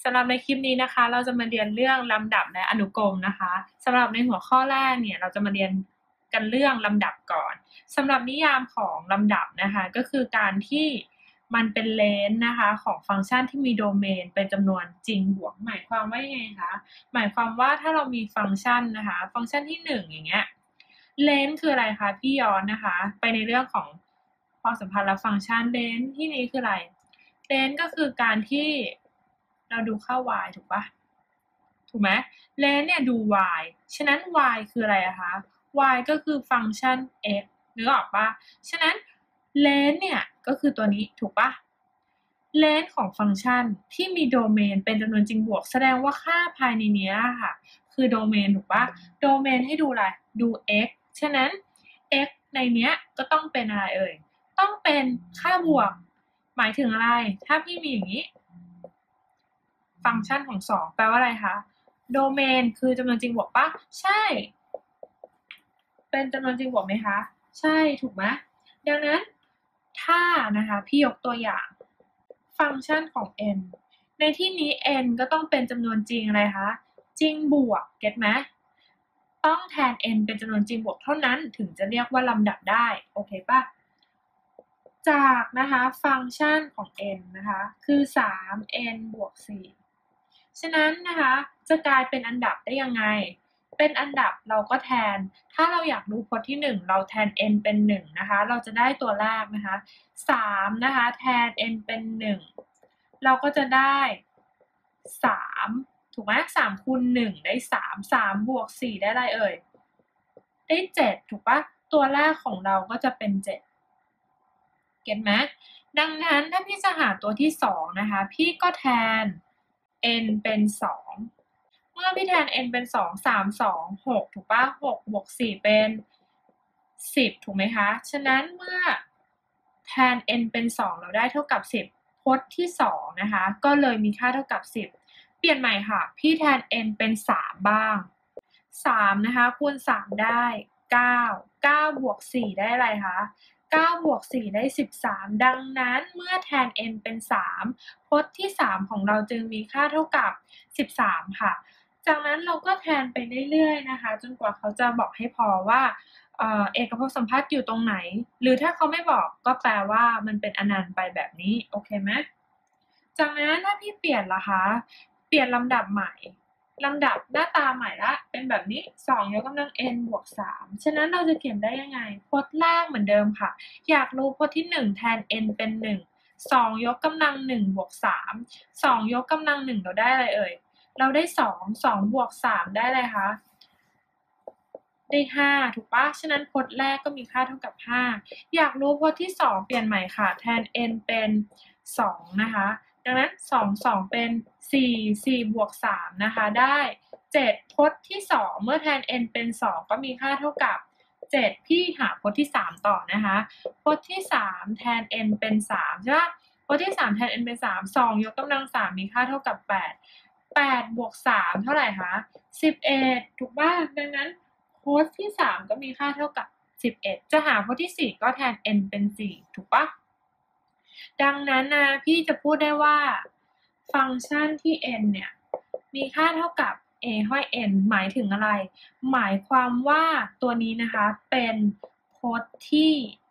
สำหรับในคลิปนี้นะคะเราจะมาเรียนเรื่องลำดับและอนุกรมนะคะสำหรับในหัวข้อแรกเนี่ยเราจะมาเรียนกันเรื่องลำดับก่อนสำหรับนิยามของลำดับนะคะก็คือการที่มันเป็นเลนส์นะคะของฟังก์ชันที่มีโดเมนเป็นจำนวนจริงบวกหมายความว่ายังไงคะหมายความว่าถ้าเรามีฟังก์ชันนะคะฟังก์ชันที่1อย่างเงี้ยเลนส์คืออะไรคะพี่ย้อนนะคะไปในเรื่องของความสัมพันธ์และฟังก์ชันเลนส์ที่นี้คืออะไรเลนส์ก็คือการที่เราดูค่า y ถูกปะถูกไหมเลนส์เนี่ยดู y ฉะนั้น y คืออะไรอะคะ y ก็คือฟังก์ชัน x นึกออกปะฉะนั้นเลนส์เนี่ยก็คือตัวนี้ถูกปะเลนส์ของฟังก์ชันที่มีโดเมนเป็นจำนวนจริงบวกแสดงว่าค่าภายในนี้ค่ะคือโดเมนถูกปะโดเมนให้ดูอะไรดู x ฉะนั้น x ในเนี้ยก็ต้องเป็นอะไรเอ่ยต้องเป็นค่าบวกหมายถึงอะไรถ้าพี่มีอย่างนี้ฟังก์ชันของ2แปลว่าอะไรคะโดเมนคือจำนวนจริงบวกปะใช่เป็นจำนวนจริงบวกไหมคะใช่ถูกไหมดังนั้นถ้านะคะพี่ยกตัวอย่างฟังก์ชันของ n ในที่นี้ n ก็ต้องเป็นจำนวนจริงอะไรคะจริงบวกเก็ตไหมต้องแทน n เป็นจำนวนจริงบวกเท่านั้นถึงจะเรียกว่าลำดับได้โอเคปะจากนะคะฟังก์ชันของ n นะคะคือ 3n บวก4ฉะนั้นนะคะจะกลายเป็นอันดับได้ยังไงเป็นอันดับเราก็แทนถ้าเราอยากรู้พจน์ที่1เราแทน n เป็น1นะคะเราจะได้ตัวแรกนะคะ3นะคะแทน n เป็น1เราก็จะได้3ถูกไหม3คูณ1ได้3บวก4ได้อะไรเอ่ยได้7ถูกปะตัวแรกของเราก็จะเป็น7เก็ตไหมดังนั้นถ้าพี่จะหาตัวที่2นะคะพี่ก็แทน n เป็น2เมื่อพี่แทน n เป็น2 3 2 6ถูกปะ6บวก4เป็น10ถูกไหมคะฉะนั้นเมื่อแทน n เป็น2เราได้เท่ากับ10พจน์ที่2นะคะก็เลยมีค่าเท่ากับ10เปลี่ยนใหม่ค่ะพี่แทน n เป็น3บ้าง3นะคะคูณ3ได้9บวก4ได้อะไรคะ9บวก4ได้13ดังนั้นเมื่อแทน n เป็น3พจน์ที่3ของเราจึงมีค่าเท่ากับ13ค่ะจากนั้นเราก็แทนไปเรื่อยๆนะคะจนกว่าเขาจะบอกให้พอว่าเอกภพสัมพัทธ์อยู่ตรงไหนหรือถ้าเขาไม่บอกก็แปลว่ามันเป็นอนันต์ไปแบบนี้โอเคไหมจากนั้นถ้าพี่เปลี่ยนล่ะคะเปลี่ยนลำดับใหม่ลำดับหน้าตาใหม่ละเป็นแบบนี้2ยกกำลัง n บวก3ฉะนั้นเราจะเขียนได้ยังไงพจน์แรกเหมือนเดิมค่ะอยากรู้พจน์ที่1แทน n เป็น1 2ยกกำลัง1บวก3 2ยกกำลัง1เราได้อะไรเอ่ยเราได้2บวก3ได้อะไรคะได้5ถูกปะฉะนั้นพจน์แรกก็มีค่าเท่ากับ5อยากรู้พจน์ที่2เปลี่ยนใหม่ค่ะแทน n เป็น2นะคะดังนั้น2เป็น4บวก3นะคะได้7พจน์ที่2เมื่อแทน n เป็น2ก็มีค่าเท่ากับ7พี่หาพจน์ที่3ต่อนะคะพจน์ที่3แทน n เป็น3ใช่ปะพจน์ที่3แทน n เป็น3 2ยกกำลัง3มีค่าเท่ากับ8บวก3เท่าไหร่คะ11ถูกป่ะดังนั้นพจน์ที่3ก็มีค่าเท่ากับ11จะหาพจน์ที่4ก็แทน n เป็น4ถูกป่ะดังนั้นนะพี่จะพูดได้ว่าฟังก์ชันที่ n เนี่ยมีค่าเท่ากับ a ห้อย n หมายถึงอะไรหมายความว่าตัวนี้นะคะเป็นพจน์ที่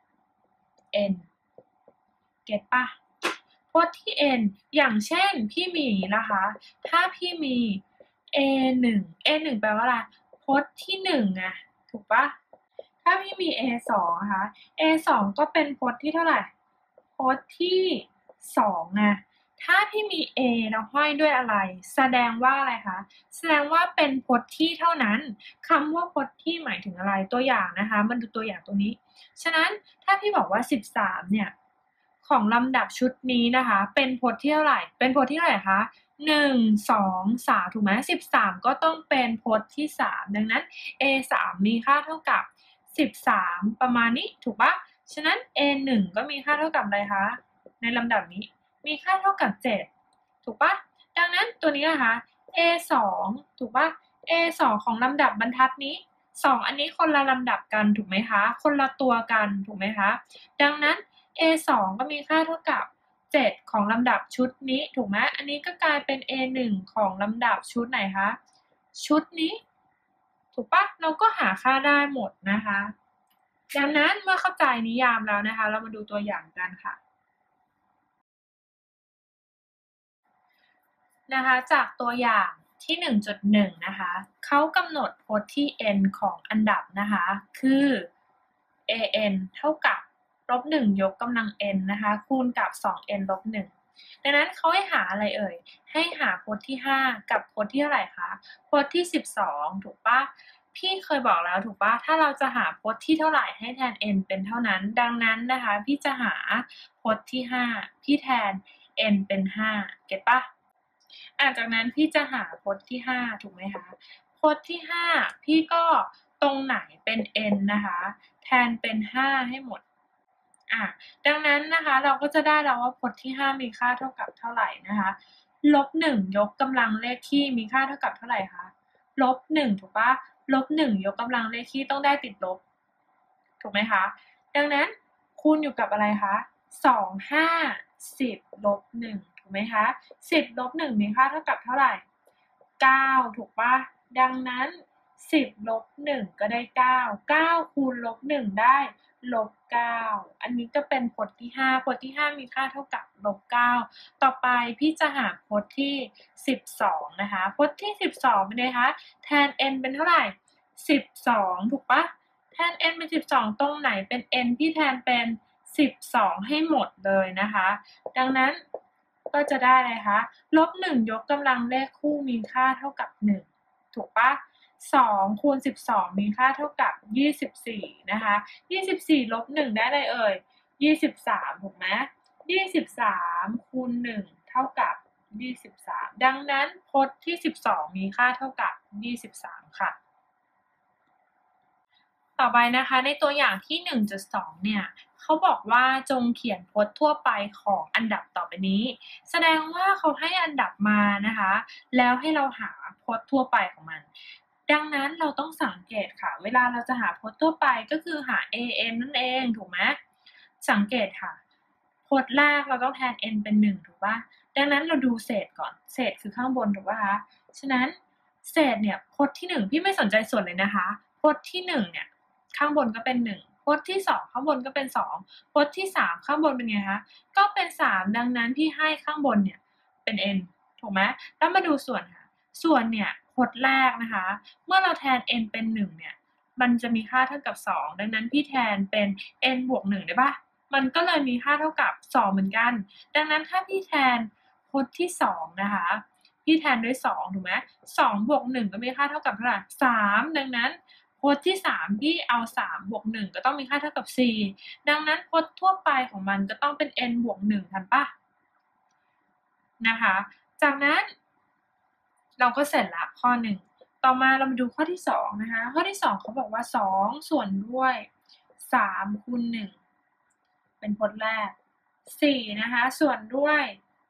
n เก็ตป่ะพจน์ที่ n อย่างเช่นพี่มีอย่างนี้นะคะถ้าพี่มี a1 แปลว่าอะไรพจน์ที่1ไงถูกป่ะถ้าพี่มี a2 นะคะ a2 ก็เป็นพจน์ที่เท่าไหร่พจน์ที่2ไงถ้าพี่มี a แล้วห้อยด้วยอะไรแสดงว่าอะไรคะแสดงว่าเป็นพจน์ที่เท่านั้นคำว่าพจน์ที่หมายถึงอะไรตัวอย่างนะคะมันดูตัวอย่างตรงนี้ฉะนั้นถ้าพี่บอกว่า13เนี่ยของลำดับชุดนี้นะคะเป็นพจน์ที่เท่าไหร่เป็นพจน์ที่เท่าไหร่คะ1 2 3ถูกไหม13ก็ต้องเป็นพจน์ที่3ดังนั้น a3 มีค่าเท่ากับ13ประมาณนี้ถูกปะฉะนั้น a1 ก็มีค่าเท่ากับอะไรคะในลำดับนี้มีค่าเท่ากับ7ถูกปะดังนั้นตัวนี้นะคะ a2 ถูกปะ a2 ของลำดับบรรทัดนี้2อันนี้คนละลำดับกันถูกไหมคะคนละตัวกันถูกไหมคะดังนั้น a2 ก็มีค่าเท่ากับ 7ของลำดับชุดนี้ถูกไหมอันนี้ก็กลายเป็น A1 ของลำดับชุดไหนคะชุดนี้ถูกปะเราก็หาค่าได้หมดนะคะดังนั้นเมื่อเข้าใจนิยามแล้วนะคะเรามาดูตัวอย่างกันค่ะนะคะจากตัวอย่างที่ 1.1 นะคะเขากำหนดพจน์ที่ n ของอันดับนะคะคือ an เท่ากับลบ1ยกกำลัง n นะคะคูณกับ 2n ลบ1ดังนั้นเขาให้หาอะไรเอ่ยให้หาพจน์ที่5กับพจน์ที่เท่าไหร่คะพจน์ที่12ถูกปะพี่เคยบอกแล้วถูกปะถ้าเราจะหาพจน์ที่เท่าไหร่ให้แทน n เป็นเท่านั้นดังนั้นนะคะพี่จะหาพจน์ที่5พี่แทน n เป็น5เก็ตปะจากนั้นพี่จะหาพจน์ที่5ถูกไหมคะพจน์ที่5พี่ก็ตรงไหนเป็น n นะคะแทนเป็น5ให้หมดดังนั้นนะคะเราก็จะได้แล้วว่าพจน์ที่5มีค่าเท่ากับเท่าไหร่นะคะลบ1ยกกำลังเลขคี่มีค่าเท่ากับเท่าไหร่คะลบ1ถูกปะลบ1ยกกำลังเลขคี่ต้องได้ติดลบถูกไหมคะดังนั้นคูณอยู่กับอะไรคะ2 5 10ลบ1ถูกไหมคะ10ลบ1มีค่าเท่ากับเท่าไหร่9ถูกปะดังนั้น10ลบ1ก็ได้9 9คูณลบ1ได้ลบ9อันนี้ก็เป็นพจน์ที่5พจน์ที่5มีค่าเท่ากับลบ9ต่อไปพี่จะหาพจน์ที่12นะคะพจน์ที่12เป็นไงคะแทน n เป็นเท่าไหร่12ถูกปะแทน n เป็น12ตรงไหนเป็น n พี่แทนเป็น12ให้หมดเลยนะคะดังนั้นก็จะได้เลยคะลบ1ยกกำลังเลขคู่มีค่าเท่ากับ1ถูกปะ2คูณ12มีค่าเท่ากับ24นะคะ24ลบ1ได้เลยเอ่ย23ถูกไหม23คูณ1เท่ากับ23ดังนั้นพจน์ที่12มีค่าเท่ากับ23ค่ะต่อไปนะคะในตัวอย่างที่ 1.2 เนี่ยเขาบอกว่าจงเขียนพจน์ทั่วไปของอันดับต่อไปนี้แสดงว่าเขาให้อันดับมานะคะแล้วให้เราหาพจน์ทั่วไปของมันดังนั้นเราต้องสังเกตค่ะเวลาเราจะหาพจน์ทั่วไปก็คือหา an นั่นเองถูกไหมสังเกตค่ะพจน์แรกเราต้องแทน n เป็น1ถูกป่ะดังนั้นเราดูเศษก่อนเศษคือข้างบนถูกป่ะคะฉะนั้นเศษเนี่ยพจน์ที่1พี่ไม่สนใจส่วนเลยนะคะพจน์ที่1เนี่ยข้างบนก็เป็น1พจน์ที่2ข้างบนก็เป็น2พจน์ที่3ข้างบนเป็นไงคะก็เป็น3ดังนั้นพี่ให้ข้างบนเนี่ยเป็น n ถูกไหมแล้วมาดูส่วนค่ะส่วนเนี่ยพจน์แรกนะคะเมื่อเราแทน n เป็น1เนี่ยมันจะมีค่าเท่ากับ2ดังนั้นพี่แทนเป็น n บวก1ได้ป่ะมันก็เลยมีค่าเท่ากับ2เหมือนกันดังนั้นถ้าพี่แทนพจน์ที่2นะคะพี่แทนด้วย2ถูกไหม2บวก1ก็มีค่าเท่ากับเท่าไหร่3ดังนั้นพจน์ที่3พี่เอา3บวก1ก็ต้องมีค่าเท่ากับ4ดังนั้นพจน์ทั่วไปของมันก็ต้องเป็น n บวก1ทันป่ะนะคะจากนั้นเราก็เสร็จละข้อ1ต่อมาเรามาดูข้อที่2นะคะข้อที่2เขาบอกว่า2ส่วนด้วย3คูณ1เป็นพจน์แรก4นะคะส่วนด้วย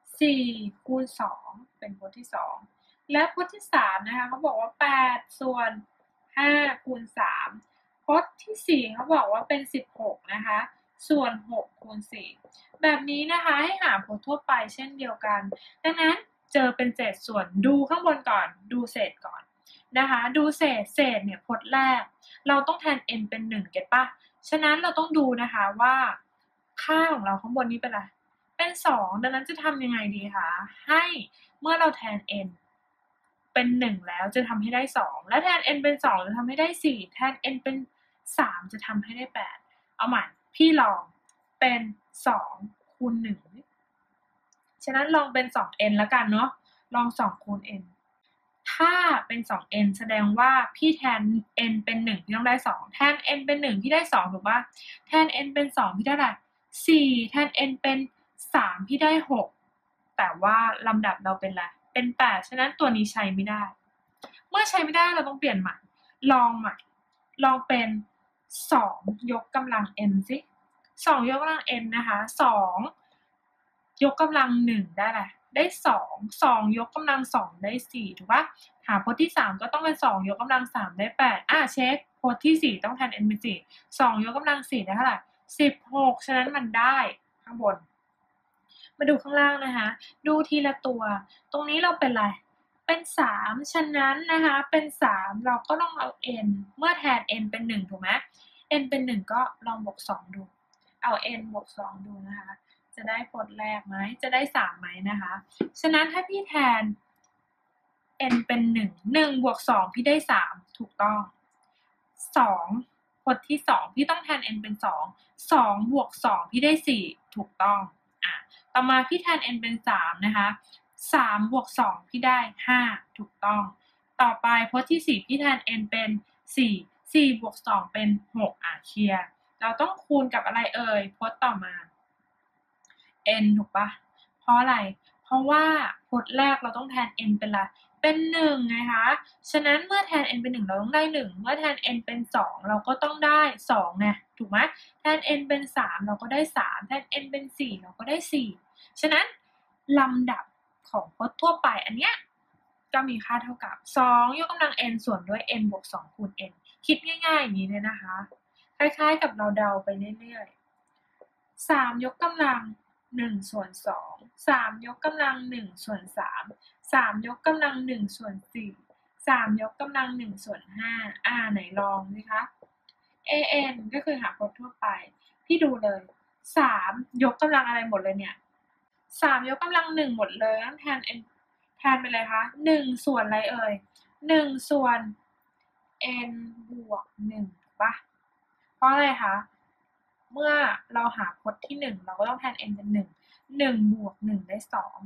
4คูณ2เป็นพจน์ที่2และพจน์ที่3นะคะเขาบอกว่า8ส่วน5คูณ3พจน์ที่4เขาบอกว่าเป็น16นะคะส่วน6คูณ4แบบนี้นะคะให้หาพจน์ทั่วไปเช่นเดียวกันดังนั้นเจอเป็นเศษส่วนดูข้างบนก่อนดูเศษก่อนนะคะดูเศษเนี่ยพจน์แรกเราต้องแทน n เป็น1เก็ตป่ะฉะนั้นเราต้องดูนะคะว่าค่าของเราข้างบนนี้เป็นอะไรเป็น2ดังนั้นจะทำยังไงดีคะให้เมื่อเราแทน n เป็น1แล้วจะทำให้ได้2และแทน n เป็น2จะทำให้ได้4แทน n เป็น3จะทำให้ได้8เอาใหม่พี่ลองเป็น2คูณ1ฉะนั้นลองเป็น 2n แล้วกันเนาะลอง2คูณ n ถ้าเป็น 2n แสดงว่าพี่แทน n เป็น1พี่ต้องได้2แทน n เป็น1พี่ได้2ถูกป่ะแทน n เป็น2พี่ได้อะไร4แทน n เป็น3พี่ได้6แต่ว่าลำดับเราเป็นอะไรเป็น8ฉะนั้นตัวนี้ใช้ไม่ได้เมื่อใช้ไม่ได้เราต้องเปลี่ยนใหม่ลองใหม่ลองเป็น2ยกกำลัง n สิ2ยกกำลัง n นะคะ2ยกกำลัง1ได้อะไรได้2 2ยกกำลัง2ได้4ถูกป่ะหาพจน์ที่3ก็ต้องเป็น2ยกกำลัง3ได้8เช็คพจน์ที่4ต้องแทน n เป็น4 2ยกกำลัง4ได้เท่าไหร่16ฉะนั้นมันได้ข้างบนมาดูข้างล่างนะคะดูทีละตัวตรงนี้เราเป็นอะไรเป็น3ฉะนั้นนะคะเป็น3เราก็ต้องเอา n เมื่อแทน n เป็น1ถูกไหม n เป็น1ก็ลองบวก2ดูเอา n บวก2ดูนะคะจะได้พจน์แรกไหมจะได้3ไหมนะคะฉะนั้นถ้าพี่แทน n เป็น1บวก2พี่ได้3ถูกต้อง2พจน์ที่2พี่ต้องแทน n เป็น2บวก2พี่ได้4ถูกต้องต่อมาพี่แทน n เป็น3นะคะ3บวก2พี่ได้5ถูกต้องต่อไปพจน์ที่4พี่แทน n เป็น4บวก2เป็น6เคลียร์เราต้องคูณกับอะไรเอ่ยพจน์ต่อมา n ถูกปะเพราะอะไรเพราะว่าพจน์แรกเราต้องแทน n เป็นอะไรเป็น1ไงคะฉะนั้นเมื่อแทน n เป็น1เราต้องได้1เมื่อแทน n เป็น2เราก็ต้องได้2ไงถูกไหมแทน n เป็น3เราก็ได้3แทน n เป็น4เราก็ได้4ฉะนั้นลำดับของพจน์ทั่วไปอันเนี้ยก็มีค่าเท่ากับ2ยกกำลัง n ส่วนด้วย n บวก2คูณ n คิดง่ายๆอย่างนี้เลยนะคะคล้ายๆกับเราเดาไปเรื่อยๆ3ยกกำลัง1ส่วน2 3ยกกำลัง1ส่วน3 3ยกกำลัง1ส่วน4 3ยกกำลัง1ส่วน5ไหนลองสิคะ an ก็คือหาพจน์ทั่วไปพี่ดูเลย3ยกกำลังอะไรหมดเลยเนี่ย3ยกกำลัง1หมดเลยต้องแทน n แทนไปเลยคะ1ส่วนอะไรเอ่ย1ส่วน n บวก1ป่ะเพราะอะไรคะเมื่อเราหาพจน์ที่1เราก็ต้องแทน n เป็น1บวก1ได้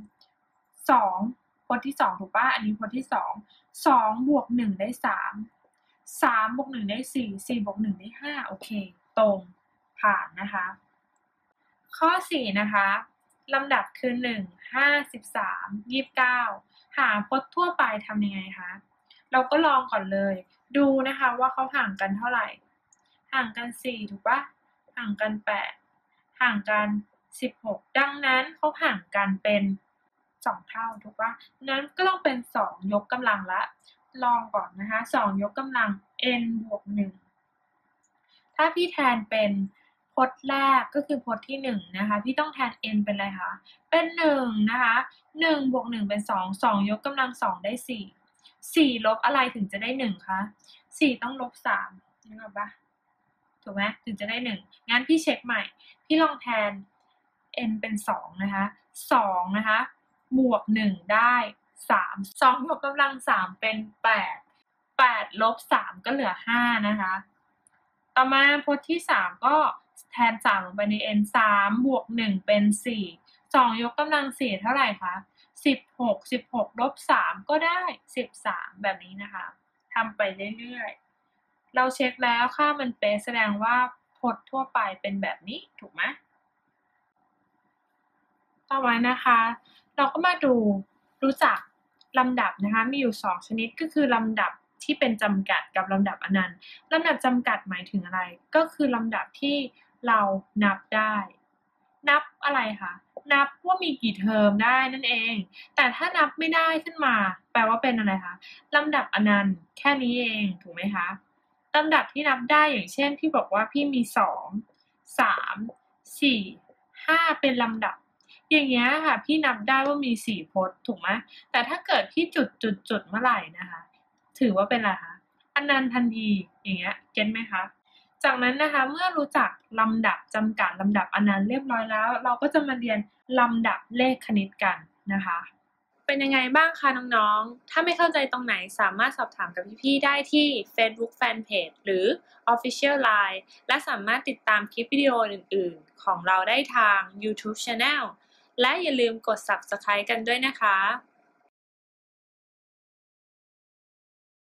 2พจน์ที่2ถูกป่ะอันนี้พจน์ที่2บวก1ได้3บวก1ได้4บวก1ได้5โอเคตรงผ่านนะคะข้อ4นะคะลำดับคือ1 5 13 29หาพจน์ทั่วไปทำยังไงคะเราก็ลองก่อนเลยดูนะคะว่าเขาห่างกันเท่าไหร่ห่างกัน4ถูกปะห่างกัน8ห่างกัน16ดังนั้นเขาห่างกันเป็น2เท่าถูกปะนั้นก็ต้องเป็น2ยกกำลังละลองก่อนนะคะ2ยกกำลัง n บวก1ถ้าพี่แทนเป็นพจน์แรกก็คือพจน์ที่1นะคะพี่ต้องแทน n เป็นอะไรคะเป็น1นะคะ1บวก1เป็น2ยกกำลัง2ได้4ลบอะไรถึงจะได้1คะ4ต้องลบ3นึกออกปะถูกไหมถึงจะได้1งั้นพี่เช็คใหม่พี่ลองแทน n เป็น2นะคะ2นะคะบวก1ได้3 2ยกกำลัง3เป็น8ลบ3ก็เหลือ5นะคะต่อมาพจน์ที่3ก็แทน3ลงไปใน n 3บวก1เป็น4 2ยกกำลัง4เท่าไหร่คะ16ลบ3ก็ได้13แบบนี้นะคะทำไปเรื่อยๆเราเช็คแล้วค่ามันเป๊ะแสดงว่าพจน์ทั่วไปเป็นแบบนี้ถูกไหมต่อมานะคะเราก็มาดูรู้จักลำดับนะคะมีอยู่2ชนิดก็คือลำดับที่เป็นจำกัดกับลำดับอนันต์ลำดับจำกัดหมายถึงอะไรก็คือลำดับที่เรานับได้นับอะไรคะนับว่ามีกี่เทอมได้นั่นเองแต่ถ้านับไม่ได้ขึ้นมาแปลว่าเป็นอะไรคะลำดับอนันต์แค่นี้เองถูกไหมคะลำดับที่นับได้อย่างเช่นพี่บอกว่าพี่มี2 3 4 5เป็นลำดับอย่างเงี้ยค่ะพี่นับได้ว่ามี4พจน์ถูกไหมแต่ถ้าเกิดพี่จุดเมื่อไหร่นะคะถือว่าเป็นอะไรคะอนันต์ทันทีอย่างเงี้ยเก็ตไหมคะจากนั้นนะคะเมื่อรู้จักลำดับจำกัดลำดับอนันต์เรียบร้อยแล้วเราก็จะมาเรียนลำดับเลขคณิตกันนะคะเป็นยังไงบ้างคะน้องๆถ้าไม่เข้าใจตรงไหนสามารถสอบถามกับพี่ๆได้ที่ Facebook Fanpage หรือ Official Line และสามารถติดตามคลิปวิดีโออื่นๆของเราได้ทาง YouTube Channel และอย่าลืมกด Subscribe กันด้วยนะคะ